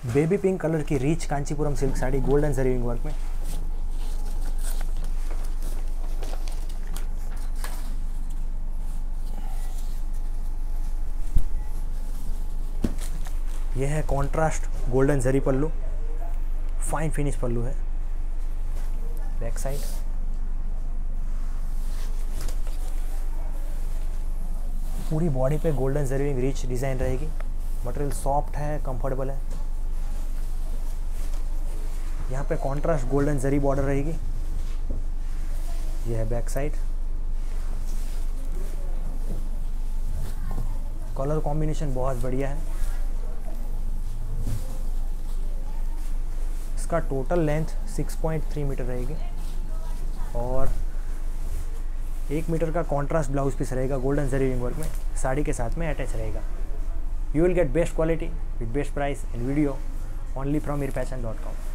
Baby pink colour की rich Kanchipuram silk sari golden zari work में। यह है contrast golden zari pallu, fine finish pallu है। बैक साइड पूरी बॉडी पे गोल्डन जरी रिच डिज़ाइन रहेगी। मटेरियल सॉफ्ट है, कंफर्टेबल है। यहाँ पे कॉन्ट्रास्ट गोल्डन जरी बॉर्डर रहेगी। यह है बैक साइड। कलर कॉम्बिनेशन बहुत बढ़िया है। इसका टोटल लेंथ 6.3 मीटर रहेगी और 1 मीटर का कॉन्ट्रास्ट ब्लाउज पीस रहेगा गोल्डन जरी वर्क में, साड़ी के साथ में अटैच रहेगा। You will get best quality with best price and video only from mirfashion.com।